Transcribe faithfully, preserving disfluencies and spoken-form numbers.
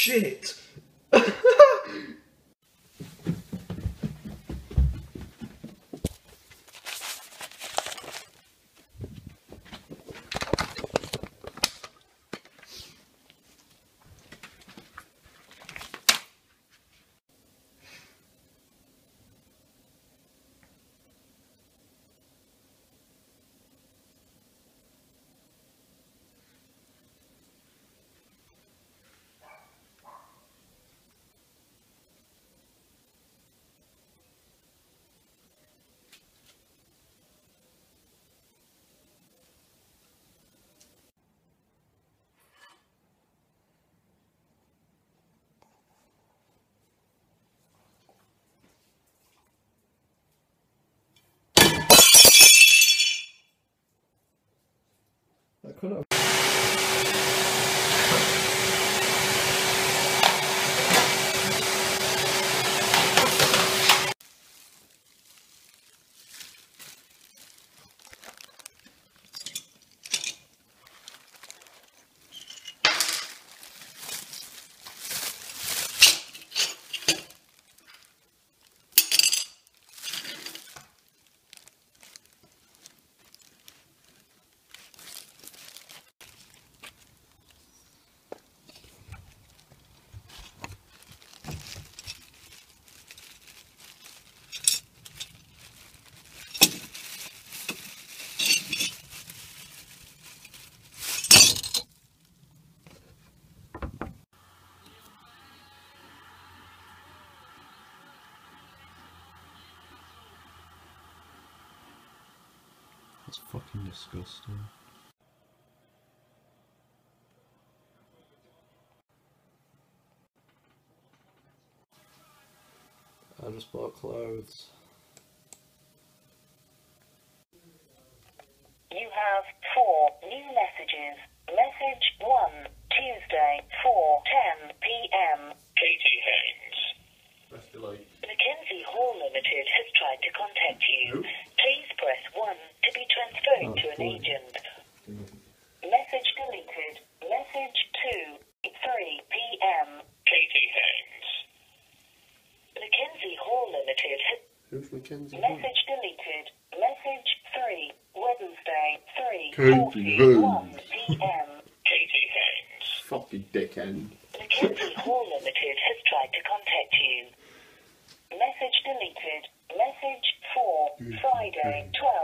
shit! I could have. That's fucking disgusting. I just bought clothes. You have four new messages. Message one, Tuesday, four ten p m Katie Haynes. Best of luck. Mackenzie Hall Limited has tried to contact you. Please press one to be transferred Oh, to an cool. agent. Message deleted. Message two, three p m Katie Haynes. Mackenzie Hall Limited has... Who's Mackenzie? Message deleted. Message three, Wednesday, three Katie forty-one Haynes. p m Katie Haynes. Fucking dickhead. Mackenzie Hall Limited has tried to contact you. Message deleted. Message four, Friday, twelve